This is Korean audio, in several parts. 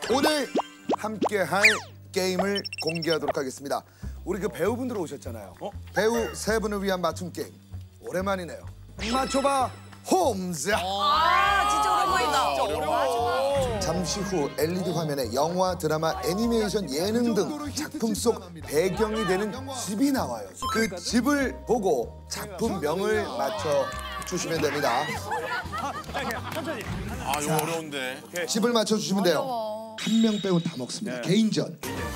오늘 함께할 게임을 공개하도록 하겠습니다. 우리 그 배우분들 오셨잖아요. 배우 세 분을 위한 맞춤 게임. 오랜만이네요. 맞춰봐 홈즈. 진짜 오랜만이다. 진짜 어려워. 잠시 후 LED 화면에 영화, 드라마, 애니메이션, 예능 등 작품 속 배경이 되는 집이 나와요. 그 집을 보고 작품명을 맞춰 주시면 됩니다. 이거 어려운데. 집을 맞춰 주시면 돼요. 한 명 빼고는 다 먹습니다. 개인전.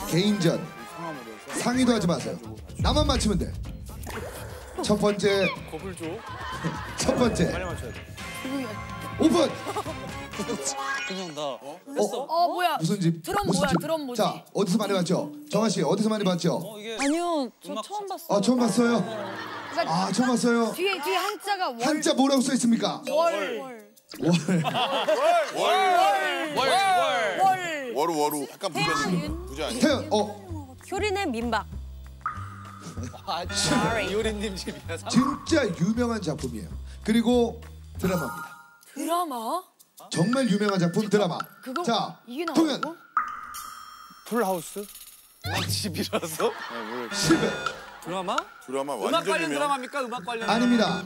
상의도 하지 마세요. 나만 맞추면 돼. 첫 번째. 겁을 줘. 첫 번째. 빨리 맞춰야 돼. 오픈. 그냥 나. 뭐야? 무슨 집? 드럼 무슨 뭐야? 집? 드럼 뭐지? 자, 어디서 많이 봤죠? 정아 씨, 어디서 많이 봤죠? 이게 아니요, 저 처음 봤어요. 처음 봤어요? 처음 봤어요? 뒤에 한자가 월. 한자 뭐라고 써 있습니까? 월. 워루. 약간 부자 아니야? 태연, 효린의 민박. 이효린님 집이야. 진짜 유명한 작품이에요. 그리고 드라마입니다. 드라마? 정말 유명한 작품 드라마. 그거 자, 이게 동현. 나왔고? 풀하우스? 집이라서? 실패. 드라마 음악 완전 관련 유명. 드라마입니까? 음악 관련. 아닙니다.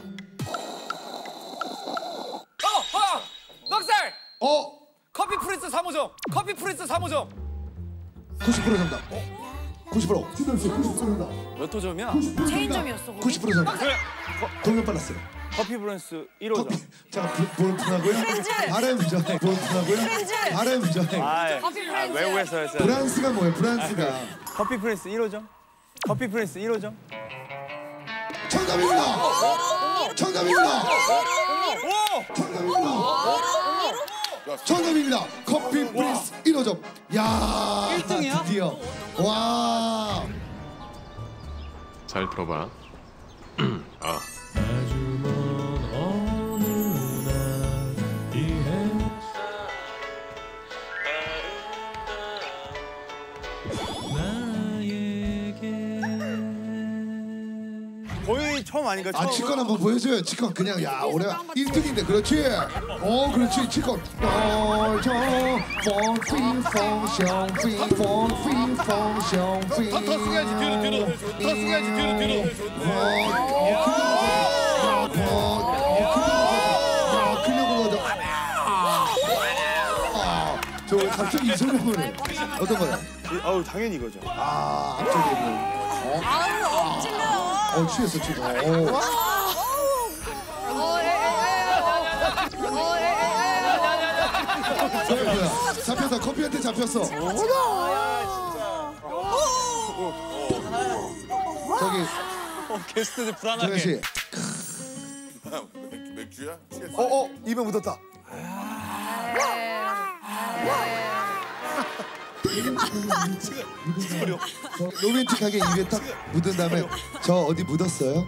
넉살. 커피 프린스 3호점. 90% 정답. 90%. 주변 씨 90% 정답. 몇 호점이야? 체인점이었어. 90% 정답. 동현 빨랐어요. 커피 프린스 1호점. 자, 볼프라고요? 발음 전에 볼프라고요? 발음 전에. 커피 프렌즈. 외국에서 했어요. 프랑스가 뭐예요? 프랑스가. 커피 프린스 1호점. 커피 프린스 1호점. 정답입니다. 정답입니다. 정답입니다. 커피 프린스 1호점. 야, 1등이야? 드디어. 와. 잘 들어봐. 거의 처음 아닌가? 처음. 치권 한번 보여줘요. 치권 그냥 야 올해 1등인데 그렇지. 그렇지 치권. 더 숙여야지 뒤로. 더 숙여야지 뒤로. 저 갑자기 이 소리를 해. 어떤 거야? 당연히 이거죠. 앞쪽에 있는. 취했어 지금. 뭐야? 잡혔어. 커피한테 잡혔어. 저기 게스트들 불안하게. 정현 씨. 맥주야? 입에 묻었다. 로맨틱하게 입에 딱 묻은 다음에 저 어디 묻었어요?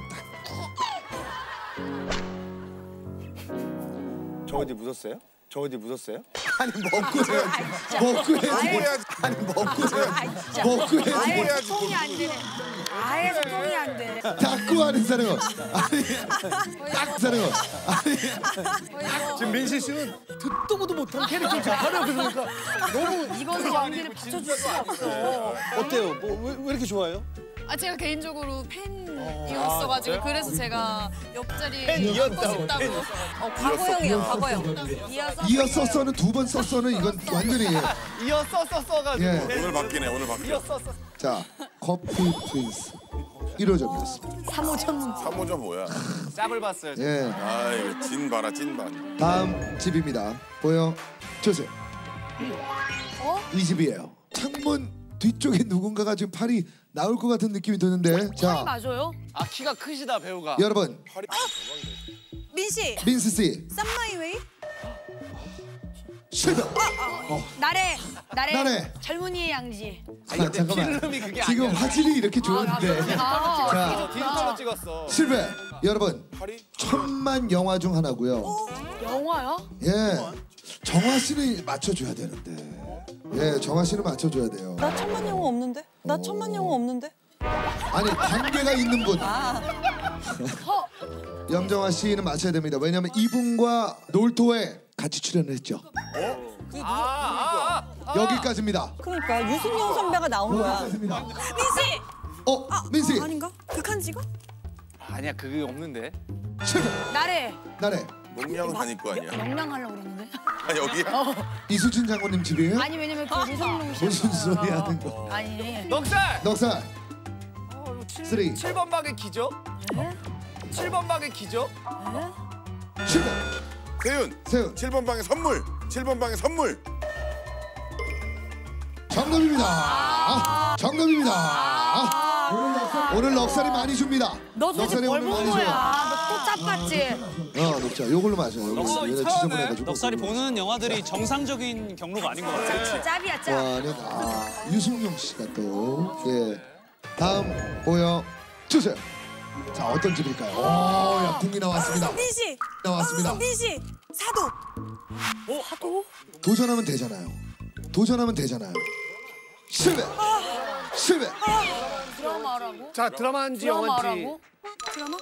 저 어디 묻었어요? 아니 먹고 해야지. 먹고 해야지. 아니 먹고 해야지. 먹고 해야지. 소통이 안 되네. 아예 소통이 안 돼. 닦고 하는 사람은 아니 딱 사람은 아니 지금 민실 씨는 듣도 보도 못한 캐릭터 지금 하려 그러니까 너무 이거는 연기를 받쳐줄 수가 없어. 어때요? 왜 이렇게 좋아해요? 제가 개인적으로 팬이었어가지고 그래서 제가 옆자리에 팬이었다고, 앉고 싶다고. 과거형이야, 과거형. 이어서는 두 번 썼어는 이건 완전히 이어 써가지고. 예. 오늘 바뀌네. 자 커피 프린스 1호점이었습니다. 3호점 뭐야? 짭을 봤어요. 예. 이거 진 봐라 찐반. 다음 집입니다. 보여 주세요. 이 집이에요. 창문 뒤쪽에 누군가가 지금 팔이 나올 것 같은 느낌이 드는데 자 맞아요? 키가 크시다 배우가. 여러분 민씨, 민스 씨 썸마이웨이? 실패. 나래. 젊은이의 양지. 잠깐만 필름이 그게 지금 아니야. 화질이 이렇게 좋은데 자 뒤로 찍었어. 실패. 여러분 천만 영화 중 하나고요. 영화야? 예 정화 씨는 맞춰줘야 되는데 예 정화 씨는 맞춰줘야 돼요. 나 천만 영화 없는데? 나 천만 영화 없는데? 아니 관계가 있는 분. 염정아 씨는 맞춰야 됩니다. 왜냐면 이분과 놀토에 같이 출연을 했죠. 여기까지입니다. 그러니까 유승용 선배가 나온 거야. 여기까지입니다. 민씨. 민씨. 아닌가? 극한 직업? 아니야 그게 없는데. 실패. 나래. 나래. 농량 다닐 거 아니야. 명랑하려고 그랬는데. 아 여기야? 이수진 장군님 집이에요? 아니 왜냐면 그 유성룡 씨. 무슨 소리 하는 거? 아니. 넉살. 넉살. 3. 7번 방의 기적. 7번 방의 기적. 실패. 세윤. 세윤. 7번 방에 선물. 7번 방에 선물. 정답입니다. 정답입니다. 오늘 넉살이 많이 줍니다. 너 도대체 넉살이 뭘 오늘 본 많이 줘요. 거야? 너 또 짭같지? 넉살 요걸로 마셔요. 요걸로. 얘네 지저분해가지고. 넉살이 보는 영화들이 정상적인 경로가 아닌 것 같아요. 짭이야 짭. 유승용 씨가 또 예. 다음 보여 주세요. 자 어떤 집일까요? 오, 야 궁이 나왔습니다. 민씨. 나왔습니다. 민씨. 사도. 사도? 도전하면 되잖아요. 도전하면 되잖아요. 실패. 실패. 드라마라고? 자 드라마인지 영화인지. 드라마라고? 드라마?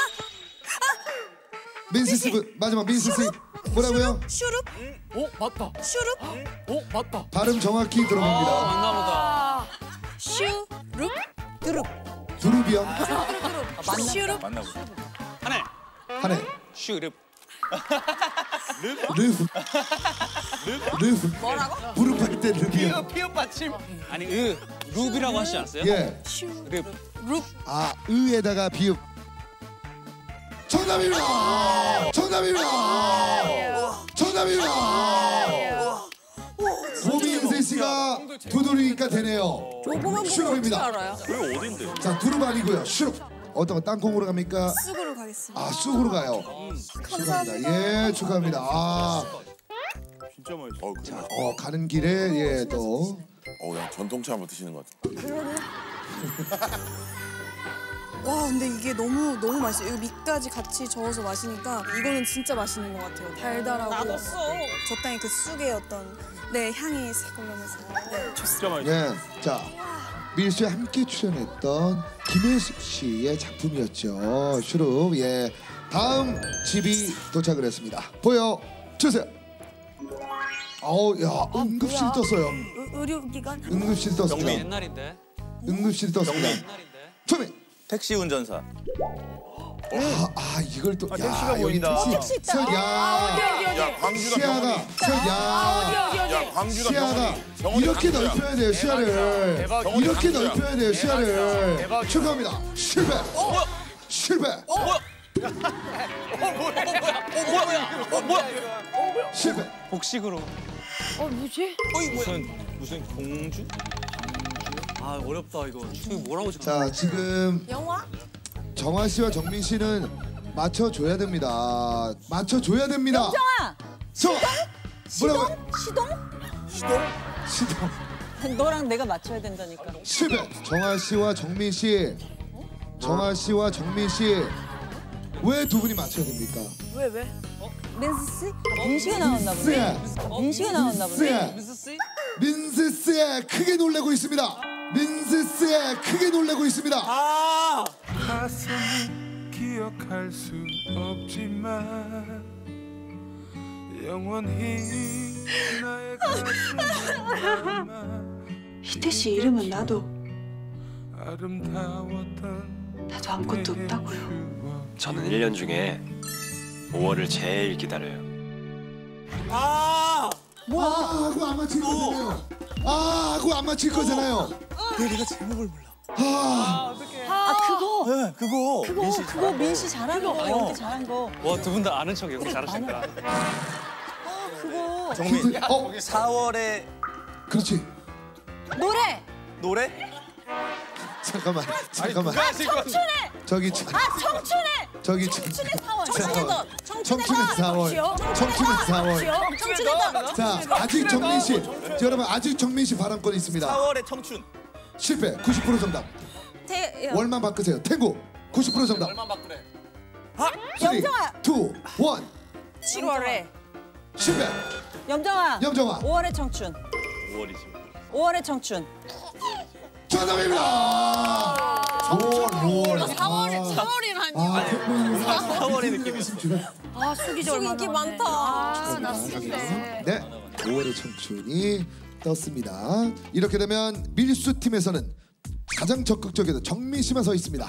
민스 씨 마지막 민스 씨 뭐라고요? 슈룹? 오 맞다. 슈룹? 오 맞다. 발음 정확히 들어갑니다. 맞나보다. 슈룹? 드룹. 두루비요. 슈룹? 만나보자. 한해. 한해. 슈릅. 르브. 르브. 뭐라고? 무릎할 때 르비요. 피읍 받침. 아니 룹이라고 하시지 않았어요? 예. 릅. 아 의에다가 비읍. 정답입니다. 정답입니다. 정답입니다. 오민세 씨가 두드리니까 되네요. 슈룹입니다. 알아요? 자 두릅 아니고요. 슈룹. 어떤 거 땅콩으로 갑니까? 쑥으로 가겠습니다. 아 쑥으로 가요. 축하합니다. 예 축하합니다. 아. 진짜 맛있어. 가는 길에 예 또. 야 전통차 한번 드시는 것 같아. 와 근데 이게 너무 맛있어요. 이거 밑까지 같이 저어서 마시니까 이거는 진짜 맛있는 것 같아요. 달달하고 나도 써. 적당히 그 쑥의 어떤 향이 싹 올라오면서 좋습니다. 예. 자 밀 씨와 함께 출연했던 김혜숙 씨의 작품이었죠. 슈룹. 예. 다음 집이 도착을 했습니다. 보여 주세요. 야 응급실 떴어요. 의료기관? 응급실 떴습니다. 옛날인데. 응급실 떴습니다. 옛날인데. 처음에 택시 운전사. 이걸 또 택시가 여기 보인다. 택시 야 야 광주다 시야가 병원이. 야 광주다 시야가 병원이. 이렇게 넓혀야 돼요 시야를. 대박이야. 이렇게 넓혀야 돼요 시야를. 대박이야. 축하합니다. 실패. 실패. 실패. 복식으로. 뭐지? 무슨 공주? 아 어렵다 이거. 이거 뭐라고 지금? 자 지금 영화? 정화 씨와 정민 씨는 맞춰줘야 됩니다. 맞춰줘야 됩니다. 정아. 뭐라고? 시동. 너랑 내가 맞춰야 된다니까. 실패. 정화 씨와 정민 씨. 정화 씨와 정민 씨. 왜 두 분이 맞춰야 됩니까? 왜? 민스 씨? 민씨가 나왔나 보네. 민씨가 나왔나 보네. 민스 민스 씨 크게 놀래고 있습니다. 민스 씨 크게 놀래고 있습니다. 가슴이 기억할 수 없지만 영원히 나의 가슴에 희태 씨 이름은 나도 아름다웠던 아무것도 없다고요. 저는 1년 중에 5월을 제일 기다려요. 하고 안 맞힐 거잖아요. 하고 안 맞힐 거잖아요. 내가 제목을 몰라. 그거 민씨 잘한 거. 연기 잘한 거. 와 두 분 다 아는 척 연기 잘하신다. 그거. 정민. 4월에 그렇지. 노래? 잠깐만. 청춘의. 저기 청춘의 4월. 청춘의 4월. 청춘의 4월. 청춘의 자 아직 정민 씨. 여러분 아직 정민 씨 발언권이 있습니다. 4월의 청춘. 실패. 90% 정답. 월만 바꾸세요. 탱고 90% 정답. 얼마 바꾸래? 3, 2, 1. 7월에. 실패. 염정아. 5월의 청춘. 5월이지. 5월의 청춘. 정답입니다. 6월. 4월이라니. 4월의 느낌이 있어. 쑥이 저 인기 많다. 나 쑥인데. 네. 5월의 청춘이 떴습니다. 이렇게 되면 밀수 팀에서는 가장 적극적이던 정민 씨만 서 있습니다.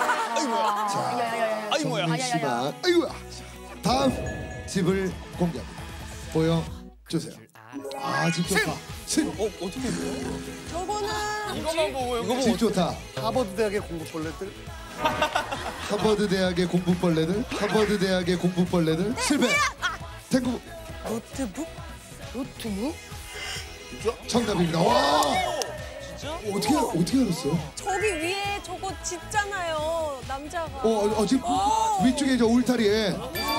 자, 정민 씨만. 아이고야. 다음 집을 공개합니다. 보여주세요. 아, 집 좋다. 어떻게 해요? 저거는 이거만 보고 집 좋다. 하버드 대학의 공부벌레들. 하버드 대학의 공부벌레들. 하버드 대학의 공부벌레들. 실패. 탱구. 노트북? 노트북? 정답입니다. 와. 진짜? 어떻게 알았어요? 저기 위에 저거 짖잖아요. 남자가. 지금 위쪽에 저 울타리에.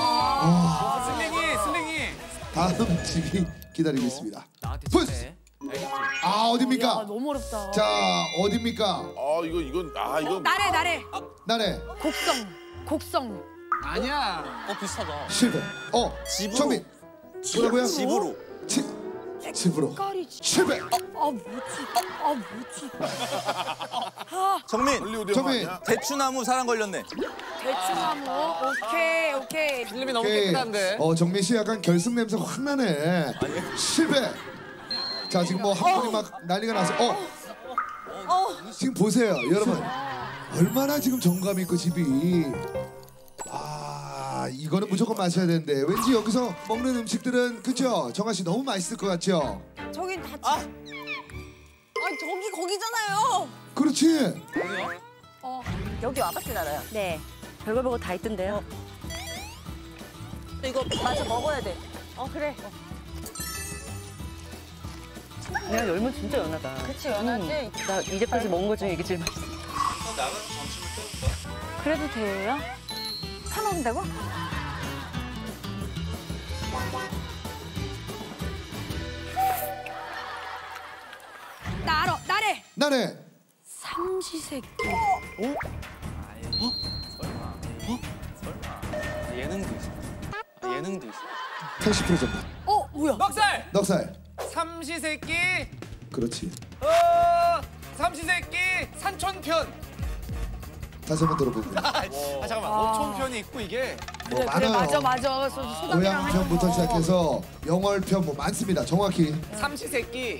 슬링이. 다음 집이 기다리고 있습니다. 푸스. 어딥니까? 너무 어렵다. 자, 어딥니까? 이건 나래. 나래. 곡성. 아니야. 비슷하다. 실패. 정민. 뭐라고요? 집으로. 집으로. 실패. 뭐지? 정민. 정민. 대추나무 사랑 걸렸네. 대추나무. 오케이. 필름이 너무 오케이. 깨끗한데. 정민 씨 약간 결승 냄새가 확 나네. 실패. 자, 지금 뭐 한 분이 막 난리가 나서. 지금 보세요, 여러분. 얼마나 지금 정감 있고 집이. 이거는 무조건 마셔야 되는데 왠지 여기서 먹는 음식들은 그죠? 정아 씨 너무 맛있을 것 같죠? 저긴 다. 저기 거기잖아요. 그렇지. 여기 와봤진 않아요. 네. 별걸 보고 다 있던데요. 이거 맞아 먹어야 돼. 그래. 내가 열무 진짜 연하다. 그치 연하지. 나 이제까지 먹은 것 중에 이게 제일 맛있어. 나가서 점심을 때울까? 그래도 돼요? 사 먹는다고? 나래. 삼시세끼. 예능도 있어. 80% 정도. 뭐야? 넉살. 삼시세끼. 그렇지. 삼시세끼 산촌편. 다시 한번 들어봅니다. 잠깐만. 어촌편이 있고 이게. 뭐 많아요. 맞아. 소담이랑 고향편부터 시작해서 영월편 뭐 많습니다. 정확히. 삼시세끼.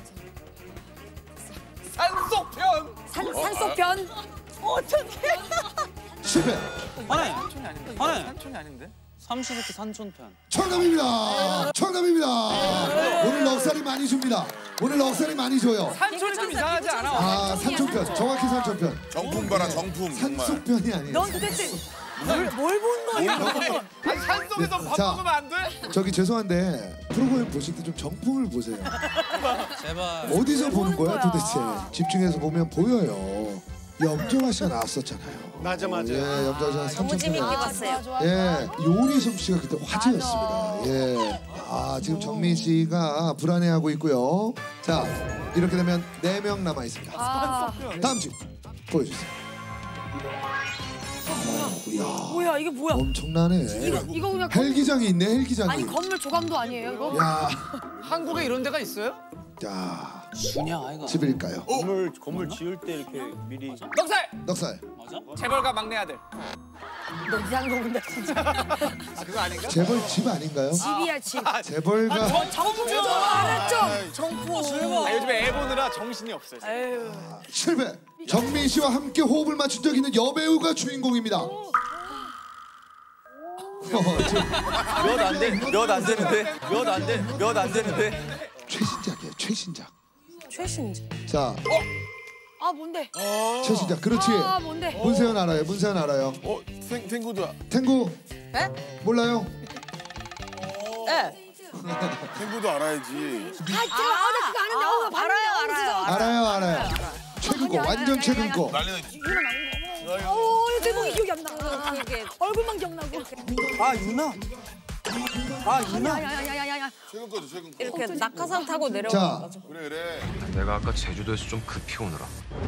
산속편. 산속편. 어떡해. 실패. 산촌이 아닌데? 삼시세끼 산촌편. 정답입니다. 오늘 넉살이 많이 줍니다. 오늘 넉살이 많많이 줘요. 산촌이 좀 이상하지 않아? 산촌편. 정확히 산촌편. 정품 봐라, 정품. 정말. 산속편이 아니에요. 넌 도대체 뭘 본 거야? 아니 산속에서 밥 자. 먹으면 안 돼? 저기 죄송한데 프로그램 보실 때 좀 정품을 보세요. 제발. 어디서 보는 거야 도대체? 집중해서 보면 보여요. 염정아 씨가 나왔었잖아요. 맞아. 예, 염정아 씨가 너무 재밌게 삼촌편. 봤어요. 예, 요리솜 씨가 그때 화제였습니다. 예. 지금 정민 씨가 불안해하고 있고요. 자, 이렇게 되면 4명 남아 있습니다. 다음 집 보여주세요. 뭐야 이게 뭐야? 엄청나네. 이거 그냥 헬기장이 있네, 헬기장이. 아니 건물 조감도 아니에요 이거? 야, 한국에 이런 데가 있어요? 자, 주냐 아이가. 집일까요? 건물 지을 때 이렇게 미리. 넉살. 맞아? 재벌가 막내 아들. 너 이상한 거 본다 진짜. 그거 아닌가? 재벌 집 아닌가요? 집이야 집. 재벌가. 정품 알았죠? 정품. 요즘에 애 보느라 정신이 없어요. 에휴. 실패. 정민 씨와 함께 호흡을 맞춘 적 있는 여배우가 주인공입니다. 몇 안 되는데. 최신작이에요, 최신작. 최신작. 자, 뭔데? 최신작. 그렇지. 뭔데? 문세현 알아요, 문세현 알아요. 탱구도 탱구. 네? 몰라요? 네. 탱구도 알아야지. 알아요. 최근 거, 완전 최근 거. 난리가 있지. 제목이 기억이 안 나. 얼굴만 기억나고. 유나. 야야야야야야. 최근 거죠, 최근 거. 이렇게 낙하산 타고 자, 내려가. 그래. 내가 아까 제주도에서 좀 급히 오느라.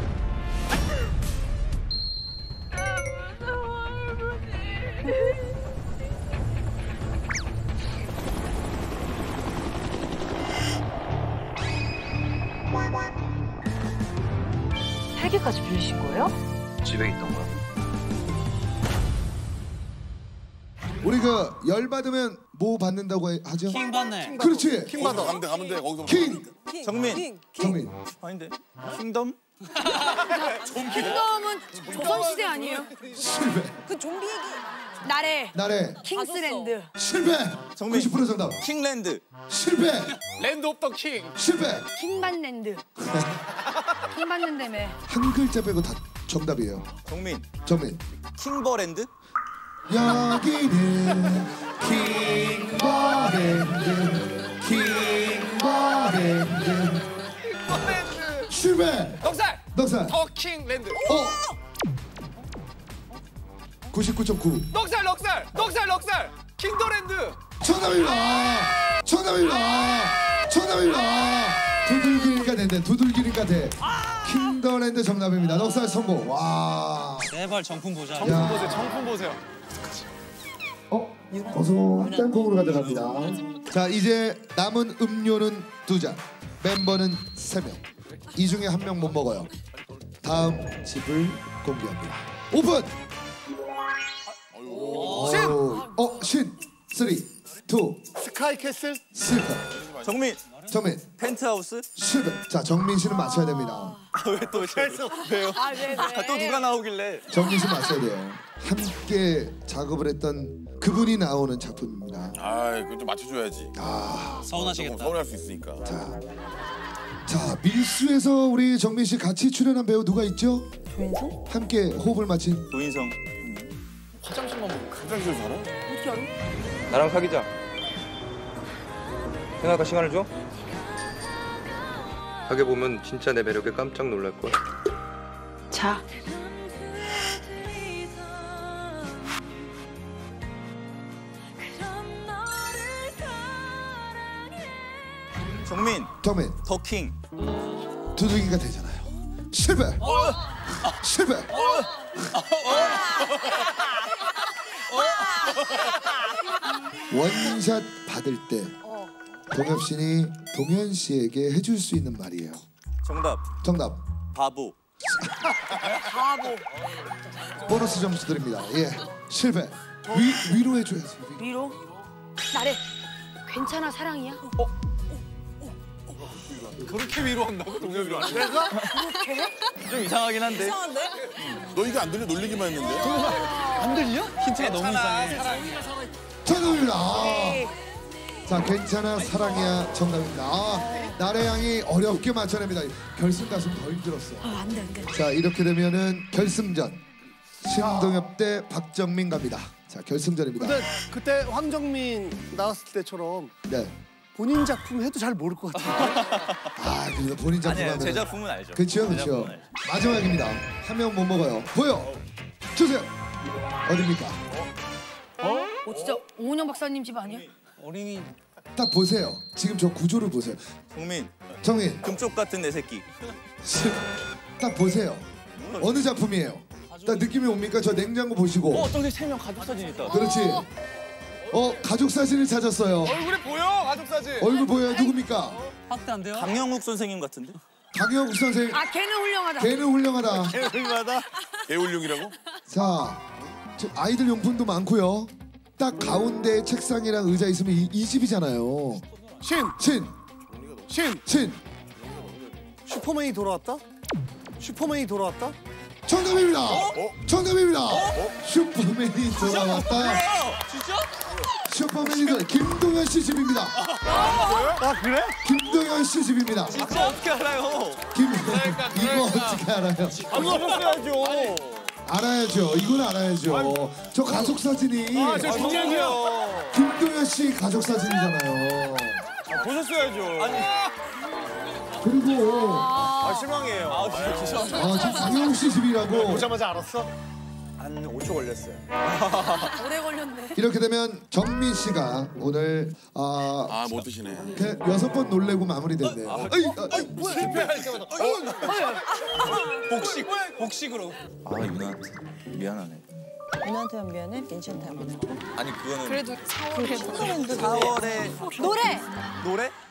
헬기까지 빌리신 거예요? 집에 있던 거야. 우리 그 열받으면 뭐 받는다고 하죠? 킹 받네. 그렇지. 킹 받아. 가면 돼. 거기서. 킹. 정민. 정민. 아닌데. 킹덤? 킹덤은 조선시대 아니에요? 실패. 그 좀비 얘기. 나래. 킹스랜드. 실패. 정민. 90% 정답. 킹랜드. 실패. 랜드 오브 더 킹. 실패. 킹반랜드. 킹반랜드며. 한 글자 빼고 다 정답이에요. 정민. 정민. 킹버랜드? 여기는 킹버랜드. 실패. 넉살. 더 킹랜드. 99.9. 넉살. 킹더랜드. 정답입니다. 두들기니까 돼. 킹더랜드 정답입니다. 넉살 성공. 와. 제발 정품 보자. 정품 보세요. 어서 땡콩으로 가져갑니다. 자, 이제 남은 음료는 2잔. 멤버는 3명. 이 중에 한 명 못 먹어요. 다음 집을 공개합니다. 오픈. 신. 3, 2, 스카이캐슬. 실패. 정민. 펜트하우스? 실패. 자, 정민 씨는 맞춰야 됩니다. 왜 또 왜요? 네. 또 누가 나오길래? 정민 씨 맞춰야 돼요. 함께 작업을 했던 그분이 나오는 작품입니다. 그거 좀 맞춰줘야지. 서운하시겠다. 서운할 수 있으니까. 자, 밀수에서 우리 정민 씨 같이 출연한 배우 누가 있죠? 조인성? 함께 호흡을 맞춘 조인성. 화장실만 보고. 화장실 살아? 어떻게 알아? 나랑 사귀자. 생각할 시간을 줘? 하게 보면 진짜 내 매력에 깜짝 놀랄 거야. 자. 정민. 더킹. 두들기가 되잖아요. 실패. 원샷 받을 때 동엽신이 동현 씨에게 해줄 수 있는 말이에요. 정답. 바보. 보너스 점수 드립니다. 예, 실패. 위로해줘야지. 위로. 나래. 괜찮아 사랑이야. 그렇게 위로한다고 동엽이를? 내가? 그렇게? 좀 이상하긴 한데. 너 이게 안 들려? 놀리기만 했는데. 안 들려? 힌트가 너무 이상해. 정답입니다. 자, 괜찮아 사랑이야 정답입니다. 나래 양이 어렵게 맞춰냅니다. 결승 가수는 더 힘들었어. 안 돼. 자, 이렇게 되면은 결승전 신동엽 대 박정민 갑니다. 자, 결승전입니다. 근데 그때 황정민 나왔을 때처럼 네. 본인 작품 해도 잘 모를 것 같아요. 그래서 본인 작품 아니에요. 하면 제 작품은 알죠. 그렇죠. 마지막입니다. 한 명 못 먹어요. 보여 주세요. 어디입니까? 진짜 오은영 박사님 집 아니야? 어린이. 딱 보세요. 지금 저 구조를 보세요. 정민. 금쪽 같은 내 새끼. 딱 보세요. 어느 작품이에요? 딱 느낌이 옵니까? 저 냉장고 보시고. 저기 3명 가족 사진 있다. 그렇지. 가족 사진을 찾았어요. 얼굴이 보여 가족 사진. 얼굴 보여요? 누굽니까? 확대 안 돼요? 강영욱 선생님 같은데? 강영욱 선생. 걔는 훌륭하다. 걔는 훌륭하다. 훌륭하다. 개울룡이라고? 자, 아이들 용품도 많고요. 딱 가운데 책상이랑 의자 있으면 이 집이잖아요. 신. 슈퍼맨이 돌아왔다? 정답입니다. 슈퍼맨이 돌아왔다. 진짜? 슈퍼맨이 돌아. 김동현 씨 집입니다. 그래? 김동현 씨 집입니다. 진짜 어떻게 알아요? 이거 어떻게 알아요? 알아야죠. 이건 알아야죠. 저 가족 사진이 김동현 씨 가족 사진이잖아요. 보셨어야죠. 그리고 실망해요. 진짜 지금 강영욱 씨 집이라고. 보자마자 알았어? 한 5초 걸렸어요. 오래 걸렸네. 이렇게 되면 정민 씨가 오늘 못 드시네. 6번 놀래고 마무리됐네요. 실패할 때마다. 복식으로. 유나 미안하네. 유나한테만 미안해? 민씨한테 안 미안해? 아니 그거는 그래도 4월에. 4월에 노래. 노래?